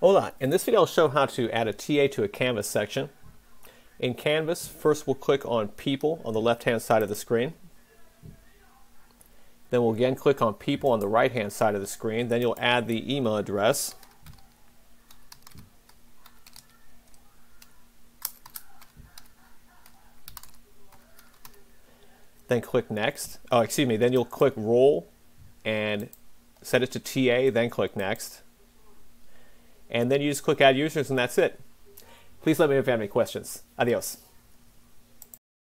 Hola, in this video I'll show how to add a TA to a Canvas section. In Canvas, first we'll click on People on the left-hand side of the screen. Then we'll again click on People on the right-hand side of the screen. Then you'll add the email address. Then click Next. Oh, excuse me. Then you'll click Role and set it to TA, then click Next. And then you just click Add Users and that's it. Please let me know if you have any questions. Adios.